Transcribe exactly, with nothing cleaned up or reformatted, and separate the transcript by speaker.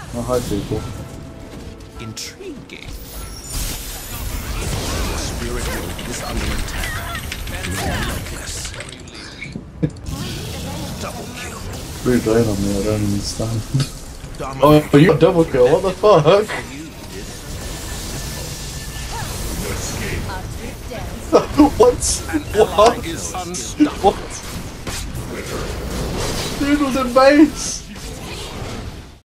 Speaker 1: Oh, hi people.
Speaker 2: Intriguing. The spirit world is under attack. Relentless. Double kill.
Speaker 1: Rude rain on me, I don't understand.
Speaker 2: Dominate.
Speaker 1: Oh, you got double kill, what the fuck? What?
Speaker 2: An
Speaker 1: What?
Speaker 2: ally is unstoppable.
Speaker 1: What? Dude was in base!